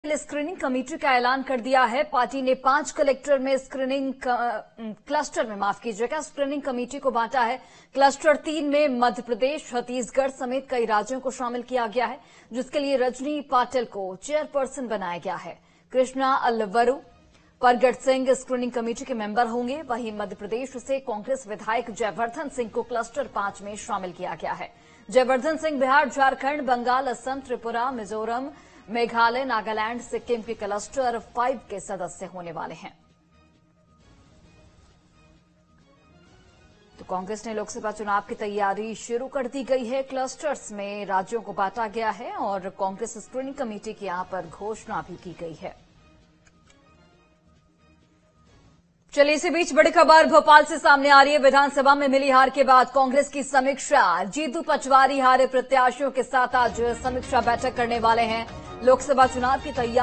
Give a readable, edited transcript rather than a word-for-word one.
Screening committee का ऐलान कर दिया है। पार्टी ने 5 कलेक्टर में स्क्रीनिंग क्लस्टर में माफ कीजिएगा स्क्रीनिंग कमेटी को बांटा है। क्लस्टर 3 में मध्य प्रदेश, छत्तीसगढ़ समेत कई राज्यों को शामिल किया गया है, जिसके लिए रजनी पाटिल को चेयरपर्सन बनाया गया है। कृष्णा अल्वरू, परगट सिंह स्क्रीनिंग कमेटी के मेंबर होंगे। वहीं मध्य प्रदेश से कांग्रेस विधायक जयवर्धन सिंह को क्लस्टर 5 में शामिल किया गया है। जयवर्धन सिंह बिहार, झारखंड, बंगाल, असम, त्रिपुरा, मिजोरम, मेघालय, नागालैंड, सिक्किम के क्लस्टर 5 के सदस्य होने वाले हैं। तो कांग्रेस ने लोकसभा चुनाव की तैयारी शुरू कर दी गई है। क्लस्टर्स में राज्यों को बांटा गया है और कांग्रेस स्क्रीनिंग कमेटी की यहां पर घोषणा भी की गई है। चलिए, इसी बीच बड़ी खबर भोपाल से सामने आ रही है। विधानसभा में मिली हार के बाद कांग्रेस की समीक्षा। जीतू पटवारी हारे प्रत्याशियों के साथ आज समीक्षा बैठक करने वाले हैं। लोकसभा चुनाव की तैयारी